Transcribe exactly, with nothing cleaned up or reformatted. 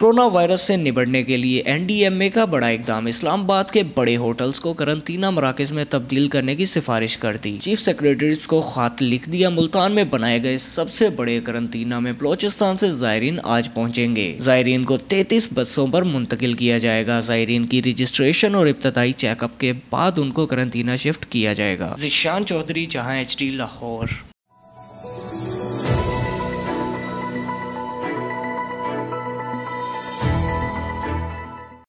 Corona virus से निपटने के लिए एन डी एम ए का बड़ा इकदाम। इस्लामाबाद के बड़े होटल्स को करंतना मराकज में तब्दील करने की सिफारिश कर दी। चीफ सेक्रेटरीज को खत लिख दिया। मुल्तान में बनाए गए सबसे बड़े करंतना में बलोचिस्तान से जायरीन आज पहुंचेंगे। जायरीन को तैतीस बसों पर मुंतकिल किया जाएगा। जायरीन की रजिस्ट्रेशन और इब्तदाई चेकअप के बाद उनको करंतना शिफ्ट किया जाएगा। जिशान चौधरी, जहां एच डी, लाहौर।